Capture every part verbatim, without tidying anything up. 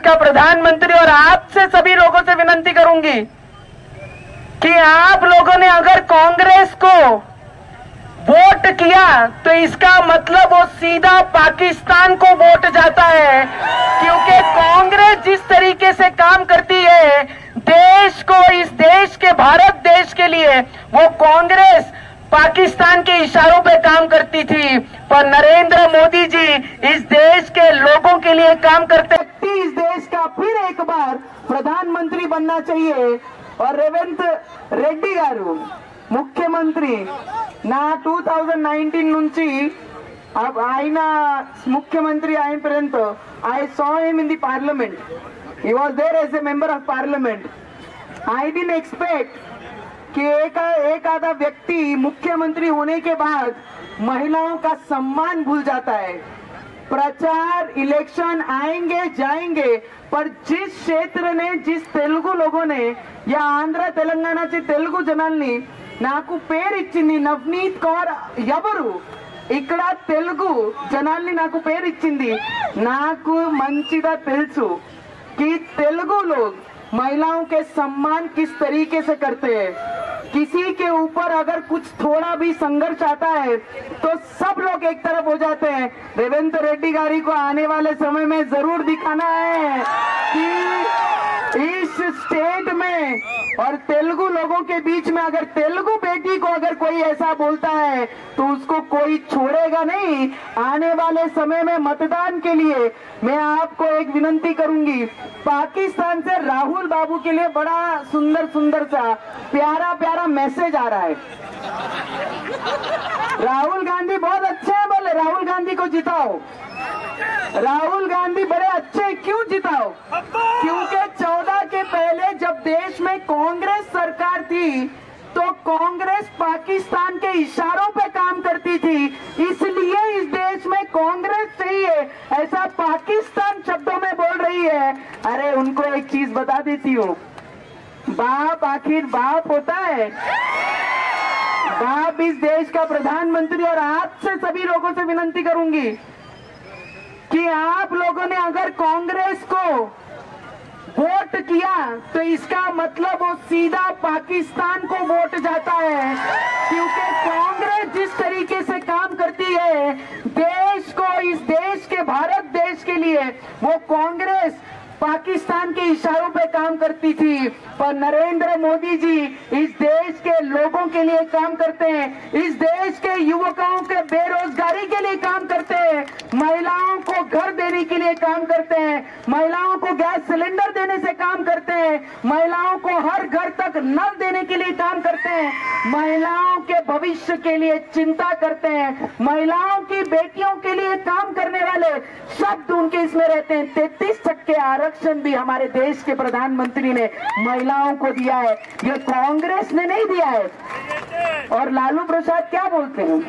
का प्रधानमंत्री और आपसे सभी लोगों से विनती करूंगी कि आप लोगों ने अगर कांग्रेस को वोट किया तो इसका मतलब वो सीधा पाकिस्तान को वोट जाता है, क्योंकि कांग्रेस जिस तरीके से काम करती है देश को, इस देश के, भारत देश के लिए, वो कांग्रेस पाकिस्तान के इशारों पे काम करती थी, पर नरेंद्र मोदी जी इस देश के लोगों के लिए काम करते। इस देश का फिर एक बार प्रधानमंत्री बनना चाहिए। और रेवंत रेड्डी गारू मुख्यमंत्री ना टू थाउजेंड नाइनटीन నుంచి अब ఆయన ముఖ్యమంత్రి అయిన पर्यंत I saw him in the parliament. He was there as a member of parliament. I didn't expect कि एक एक आधा व्यक्ति मुख्यमंत्री होने के बाद महिलाओं का सम्मान भूल जाता है। प्रचार इलेक्शन आएंगे जाएंगे, पर जिस क्षेत्र ने, जिस तेलुगु लोगों ने या आंध्र तेलंगाणाचे तेलुगु जनाल्नी నాకు పేరు ఇచ్చింది నవనీత్ కౌర్ ఎవరు, ఇక్కడ తెలుగు జనాల్ని నాకు పేరు ఇచ్చింది। నాకు మంచిగా తెలుసు कि तेलुगु लोग महिलाओं के सम्मान किस तरीके से करते हैं। किसी के ऊपर अगर कुछ थोड़ा भी संघर्ष आता है तो सब लोग एक तरफ हो जाते हैं। रेवंत रेड्डी गारी को आने वाले समय में जरूर दिखाना है कि इस स्टेट में और तेलुगु लोगों के बीच में अगर तेलुगु बेटी को अगर कोई ऐसा बोलता है तो उसको कोई छोड़ेगा नहीं। आने वाले समय में मतदान के लिए मैं आपको एक विनती करूंगी, पाकिस्तान से राहुल बाबू के लिए बड़ा सुंदर सुंदर सा प्यारा प्यारा मैसेज आ रहा है। राहुल गांधी बहुत अच्छे हैं, बोले राहुल गांधी को जिताओ। राहुल गांधी बड़े अच्छे, क्यों जिताओ? क्योंकि चौदह के पहले जब देश में कांग्रेस सरकार थी तो कांग्रेस पाकिस्तान के इशारों पे काम करती थी, इसलिए इस देश में कांग्रेस चाहिए ऐसा पाकिस्तान शब्दों में बोल रही है। अरे उनको एक चीज बता देती हूँ, बाप आखिर बाप होता है। बाप इस देश का प्रधानमंत्री। और आपसे सभी लोगों से विनती करूंगी कि आप लोगों ने अगर कांग्रेस को वोट किया तो इसका मतलब वो सीधा पाकिस्तान को वोट जाता है, क्योंकि कांग्रेस जिस तरीके से काम करती है देश को, इस देश के, भारत देश के लिए, वो कांग्रेस पाकिस्तान के इशारों पे काम करती थी, पर नरेंद्र मोदी जी इस देश के लोगों के लिए काम करते हैं, इस देश के युवकों के बेरोजगारी के लिए काम करते हैं, महिलाओं को घर देने के लिए काम करते हैं, महिलाओं को गैस सिलेंडर देने से काम करते हैं, महिलाओं को हर घर तक नल देने के लिए काम करते हैं, महिलाओं के भविष्य के लिए चिंता करते हैं, महिलाओं की बेटियों के लिए काम करने वाले शब्द उनके इसमें रहते हैं। तैतीस टक्के आरक्षण भी हमारे देश के प्रधानमंत्री ने महिलाओं को दिया है, ये कांग्रेस ने नहीं दिया है। और लालू प्रसाद क्या बोलते हैं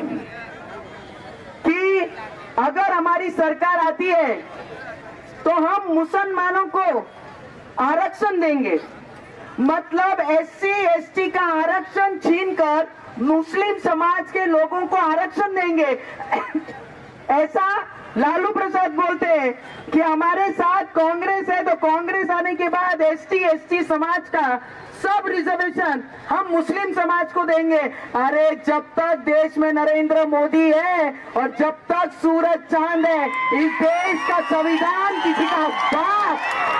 कि अगर हमारी सरकार आती है तो हम मुसलमानों को आरक्षण देंगे, मतलब एससी एसटी का आरक्षण छीनकर मुस्लिम समाज के लोगों को आरक्षण देंगे। ऐसा लालू प्रसाद बोलते हैं कि हमारे साथ कांग्रेस है तो कांग्रेस आने के बाद एसटी एसटी समाज का सब रिजर्वेशन हम मुस्लिम समाज को देंगे। अरे जब तक देश में नरेंद्र मोदी है और जब तक सूरज चांद है, इस देश का संविधान किसी का बाप,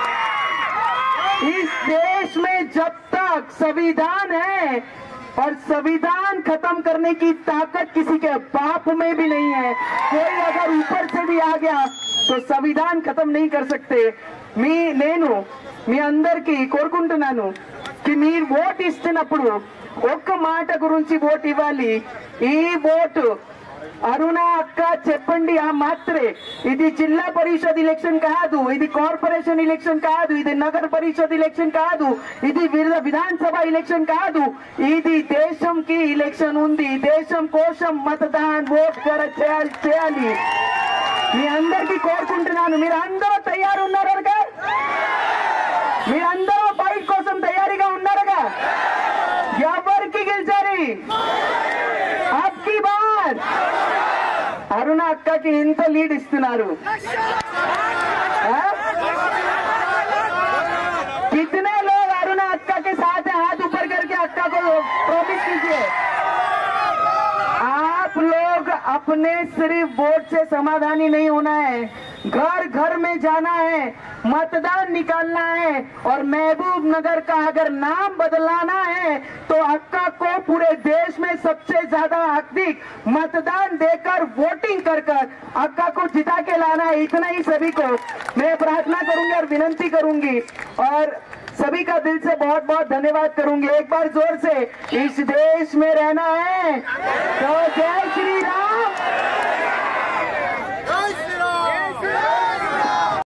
इस देश में जब तक संविधान है और संविधान खत्म करने की ताकत किसी के बाप में भी नहीं है। कोई अगर ऊपर से भी आ गया तो संविधान खत्म नहीं कर सकते। मी నేను మీ అందరికీ కోరుకుంటున్నాను कि మీరు ఓట్ ఇస్తున్నప్పుడు ఒక్క మాట గురించి ఓట్ ఇవ్వాలి। ఈ ఓటు అరుణ అక్క చెప్పండి ఆ మాత్రే, ఇది జిల్లా పరిషత్ ఎలక్షన్ కాదు, ఇది కార్పొరేషన్ ఎలక్షన్ కాదు, ఇది నగర పరిషత్ ఎలక్షన్ కాదు, ఇది విధానసభ ఎలక్షన్ కాదు, ఇది దేశం కి ఎలక్షన్ ఉంది। దేశం కోసం మతదాన్ ఓట్ చేయాలి చేయాలి మీ అందరికీ కోరుకుంటున్నాను। మీరు అందరూ తయారు ఉన్నారుగా? మీరందరూ ఫైట్ కోసం తయారీగా ఉన్నారుగా? ఎవరికి గెలిచారు అబ్కి బార్? అరుణ అక్కకి ఇంత లీడ్ ఇస్తున్నారు। प्रॉमिस कीजिए। आप लोग अपने सिर्फ वोट से समाधान ही नहीं होना है, घर घर में जाना है, मतदान निकालना है और महबूब नगर का अगर नाम बदलाना है तो अक्का को पूरे देश में सबसे ज्यादा अधिक मतदान देकर वोटिंग कर कर अक्का को जिता के लाना है। इतना ही सभी को मैं प्रार्थना करूंगी और विनंती करूंगी और सभी का दिल से बहुत बहुत धन्यवाद करूंगी। एक बार जोर से, इस देश में रहना है तो जय श्री राम।